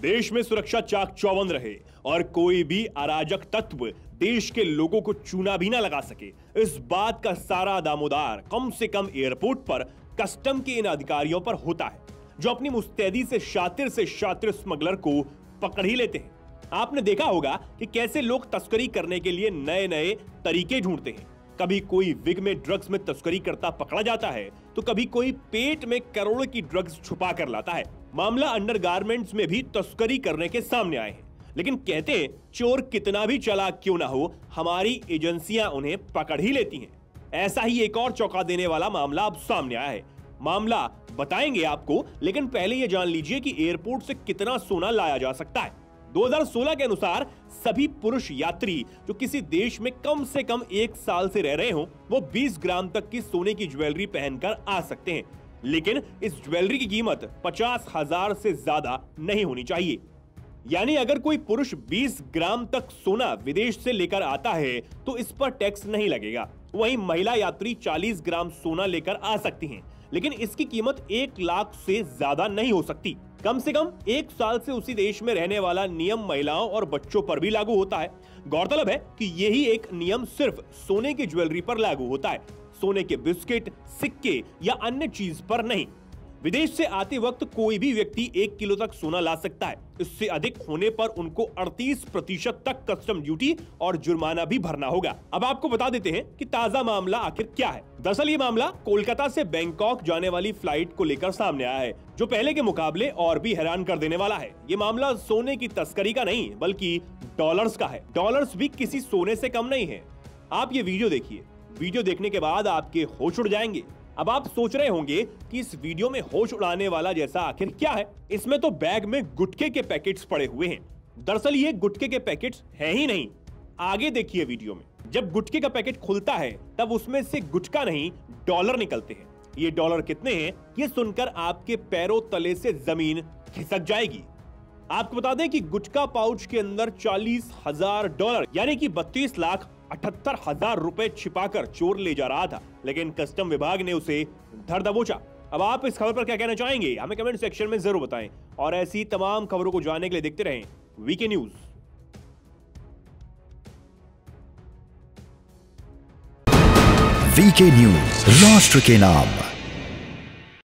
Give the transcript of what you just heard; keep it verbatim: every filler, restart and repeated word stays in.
देश में सुरक्षा चाक चौबंद रहे और कोई भी अराजक तत्व देश के लोगों को चूना भी ना लगा सके, इस बात का सारा दामोदार कम से कम एयरपोर्ट पर कस्टम के इन अधिकारियों पर होता है, जो अपनी मुस्तैदी से शातिर से शातिर स्मगलर को पकड़ ही लेते हैं। आपने देखा होगा कि कैसे लोग तस्करी करने के लिए नए नए तरीके ढूंढते हैं। कभी कोई विग में ड्रग्स में तस्करी करता पकड़ा जाता है, तो कभी कोई पेट में करोड़ की ड्रग्स छुपा कर लाता है। मामला अंडरगारमेंट्स में भी तस्करी करने के सामने आए हैं, लेकिन कहते हैं चोर कितना भी चालाक क्यों ना हो, हमारी एजेंसियां उन्हें पकड़ ही लेती हैं। ऐसा ही एक और चौंका देने वाला मामला अब सामने आया है। मामला बताएंगे आपको, लेकिन पहले यह जान लीजिए कि एयरपोर्ट से कितना सोना लाया जा सकता है। दो हज़ार सोलह के अनुसार सभी पुरुष यात्री जो किसी देश में कम से कम एक साल से रह रहे हों, वो बीस ग्राम तक की सोने की ज्वेलरी पहनकर आ सकते हैं, लेकिन इस ज्वेलरी की कीमत पचास हजार से ज्यादा नहीं होनी चाहिए। यानी अगर कोई पुरुष बीस ग्राम तक सोना विदेश से लेकर आता है तो इस पर टैक्स नहीं लगेगा। वहीं महिला यात्री चालीस ग्राम सोना लेकर आ सकती हैं, लेकिन इसकी कीमत एक लाख से ज्यादा नहीं हो सकती। कम से कम एक साल से उसी देश में रहने वाला नियम महिलाओं और बच्चों पर भी लागू होता है। गौरतलब है कि यही एक नियम सिर्फ सोने की ज्वेलरी पर लागू होता है, सोने के बिस्किट, सिक्के या अन्य चीज पर नहीं। विदेश से आते वक्त कोई भी व्यक्ति एक किलो तक सोना ला सकता है। इससे अधिक होने पर उनको अड़तीस प्रतिशत तक कस्टम ड्यूटी और जुर्माना भी भरना होगा। अब आपको बता देते हैं कि ताजा मामला आखिर क्या है। दरअसल ये मामला कोलकाता से बैंकॉक जाने वाली फ्लाइट को लेकर सामने आया है, जो पहले के मुकाबले और भी हैरान कर देने वाला है। ये मामला सोने की तस्करी का नहीं, बल्कि डॉलर्स का है। डॉलर्स भी किसी सोने से कम नहीं है। आप ये वीडियो देखिए, वीडियो देखने के बाद आपके होश उड़ जाएंगे। अब आप सोच रहे होंगे कि इस वीडियो में होश उड़ाने वाला जैसा आखिर क्या है। इसमें तो बैग में गुटखे के पैकेट्स पड़े हुए हैं। दरअसल ये गुटखे के पैकेट्स हैं ही नहीं। आगे देखिए वीडियो में, जब गुटखे का पैकेट खुलता है तब उसमें से गुटखा नहीं डॉलर निकलते हैं। ये डॉलर कितने हैं ये सुनकर आपके पैरों तले से जमीन खिसक जाएगी। आपको बता दें कि गुटखा पाउच के अंदर चालीस हजार डॉलर यानी कि बत्तीस लाख अठहत्तर हजार रुपए छिपाकर चोर ले जा रहा था, लेकिन कस्टम विभाग ने उसे धर दबोचा। अब आप इस खबर पर क्या कहना चाहेंगे, हमें कमेंट सेक्शन में जरूर बताएं। और ऐसी तमाम खबरों को जानने के लिए देखते रहें वीके न्यूज। वीके न्यूज, राष्ट्र के नाम।